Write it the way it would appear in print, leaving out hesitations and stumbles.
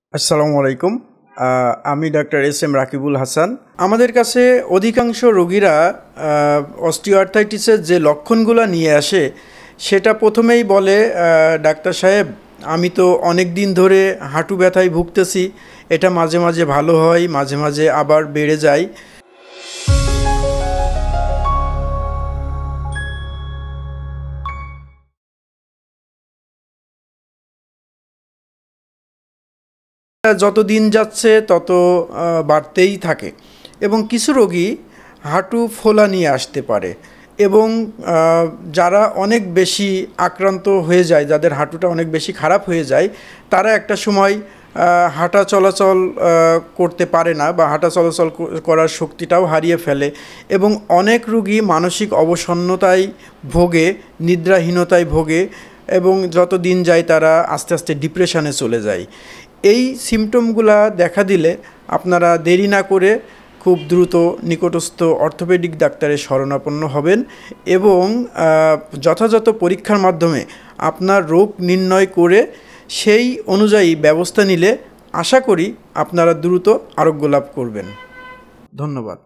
আসসালামু আলাইকুম। আমি doctor S M Rakibul Hasan. আমাদের কাছে অধিকাংশ রোগীরা অস্টিওআর্থাইটিসের যে লক্ষণগুলো নিয়ে আসে সেটা প্রথমেই বলে, ডাক্তার সাহেব আমি তো অনেক দিন ধরে হাঁটু ব্যথায় ভুগতেছি, এটা মাঝে মাঝে ভালো হয়, মাঝে মাঝে আবার বেড়ে যায়। যত দিন যাচ্ছে তত বাড়তেই থাকে এবং কিছু রোগী হাঁটু ফোলা নিয়ে আসতে পারে এবং যারা অনেক বেশি আক্রান্ত হয়ে যায়, যাদের হাঁটুটা অনেক বেশি খারাপ হয়ে যায়, তারা একটা সময় হাঁটা চলাচল করতে পারে না বা হাঁটা চলাচল করার শক্তিটাও হারিয়ে ফেলে এবং অনেক রোগী মানসিক অবসন্নতায় ভোগে, নিদ্রাহীনতায় ভোগে এবং যত দিন যায় তারা আস্তে আস্তে ডিপ্রেশনে চলে যায়। এই সিমটমগুলা দেখা দিলে আপনারা দেরি না করে খুব দ্রুত নিকটস্থ অর্থোপেডিক ডাক্তারের শরণাপন্ন হবেন এবং যথাযথ পরীক্ষার মাধ্যমে আপনার রোগ নির্ণয় করে সেই অনুযায়ী ব্যবস্থা নিলে আশা করি আপনারা দ্রুত আরোগ্য লাভ করবেন। ধন্যবাদ।